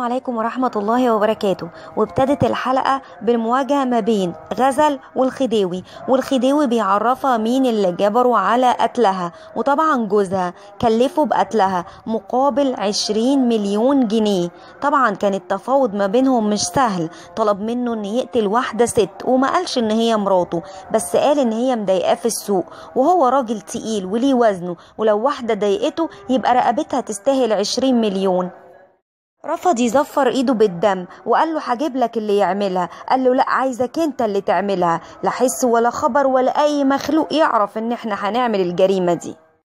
عليكم ورحمة الله وبركاته. وابتدت الحلقة بالمواجهة ما بين غزل والخديوي بيعرفها مين اللي جبروا على قتلها، وطبعا جوزها كلفه بقتلها مقابل 20 مليون جنيه. طبعا كان التفاوض ما بينهم مش سهل، طلب منه ان يقتل واحدة ست وما قالش ان هي مراته، بس قال ان هي مضايقاه في السوق وهو راجل تقيل وليه وزنه، ولو واحدة ضايقته يبقى رقبتها تستاهل 20 مليون. رفض يزفر ايده بالدم وقال له هجيب لك اللي يعملها. قال له لا، عايزك انت اللي تعملها، لا حس ولا خبر ولا اي مخلوق يعرف ان احنا هنعمل الجريمة دي.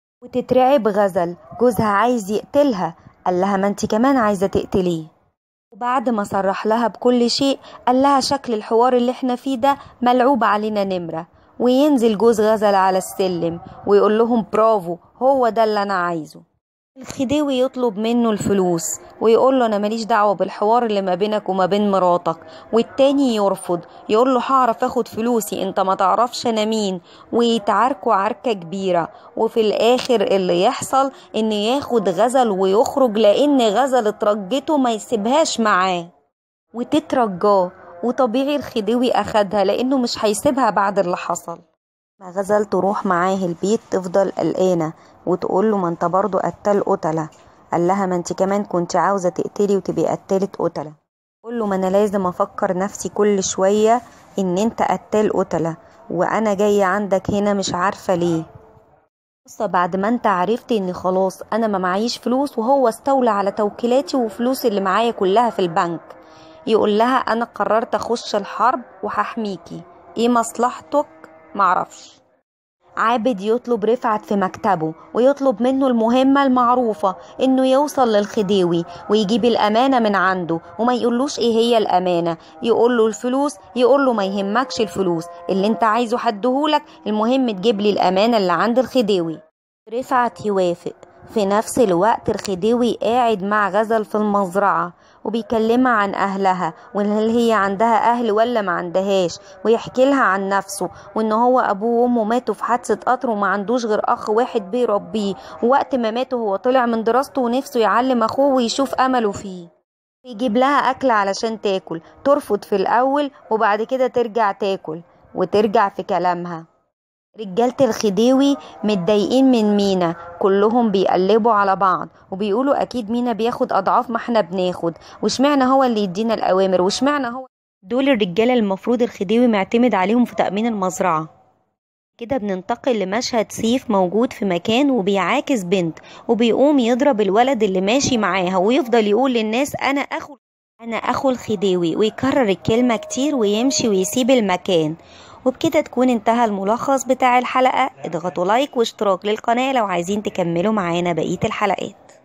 وتترعب غزل، جوزها عايز يقتلها، قال لها ما انت كمان عايزة تقتليه. وبعد ما صرح لها بكل شيء قال لها شكل الحوار اللي احنا فيه ده ملعوب علينا نمرة. وينزل جوز غزل على السلم ويقول لهم برافو، هو ده اللي انا عايزه. الخديوي يطلب منه الفلوس ويقول له انا ماليش دعوه بالحوار اللي ما بينك وما بين مراتك، والتاني يرفض، يقول له هعرف اخد فلوسي، انت ما تعرفش انا مين. ويتعاركوا عركه كبيره، وفي الاخر اللي يحصل ان ياخد غزل ويخرج، لان غزل اترجته ما يسيبهاش معاه وتترجاه. وطبيعي الخديوي اخدها لانه مش هيسيبها بعد اللي حصل. ما غزل تروح معاه البيت تفضل قلقانة وتقول له ما انت برضو قتال قتلة. قال لها ما انت كمان كنت عاوزة تقتلي وتبقي قتالة قتلة. قول له ما انا لازم افكر نفسي كل شوية ان انت قتال قتلة، وانا جاية عندك هنا مش عارفة ليه. بص، بعد ما انت عرفت ان خلاص انا ما معيش فلوس وهو استولى على توكيلاتي وفلوس اللي معايا كلها في البنك، يقول لها انا قررت اخش الحرب وهحميكي، ايه مصلحتك؟ معرفش. عابد يطلب رفعت في مكتبه ويطلب منه المهمة المعروفة انه يوصل للخديوي ويجيب الامانة من عنده، وما يقولوش ايه هي الامانة، يقول له الفلوس، يقول له ما يهمكش الفلوس، اللي انت عايزه هديهولك، المهم تجيب لي الامانة اللي عند الخديوي. رفعت يوافق. في نفس الوقت الخديوي قاعد مع غزل في المزرعة وبيكلمها عن أهلها، وهل هي عندها أهل ولا ما عندهاش، ويحكي لها عن نفسه وإن هو أبوه وأمه ماتوا في حادثة قطر وما عندوش غير أخ واحد بيربيه، ووقت ما ماتوا هو طلع من دراسته ونفسه يعلم أخوه ويشوف أمله فيه. يجيب لها أكل علشان تاكل، ترفض في الأول وبعد كده ترجع تاكل وترجع في كلامها. رجالة الخديوي متضايقين من مينا، كلهم بيقلبوا على بعض وبيقولوا اكيد مينا بياخد اضعاف ما احنا بناخد، واشمعنى هو اللي يدينا الاوامر، واشمعنى هو دول الرجاله المفروض الخديوي معتمد عليهم في تأمين المزرعة. كده بننتقل لمشهد سيف موجود في مكان وبيعاكس بنت، وبيقوم يضرب الولد اللي ماشي معاها ويفضل يقول للناس انا اخو الخديوي، ويكرر الكلمة كتير ويمشي ويسيب المكان. وبكده تكون انتهى الملخص بتاع الحلقة. اضغطوا لايك واشتراك للقناة لو عايزين تكملوا معانا بقية الحلقات.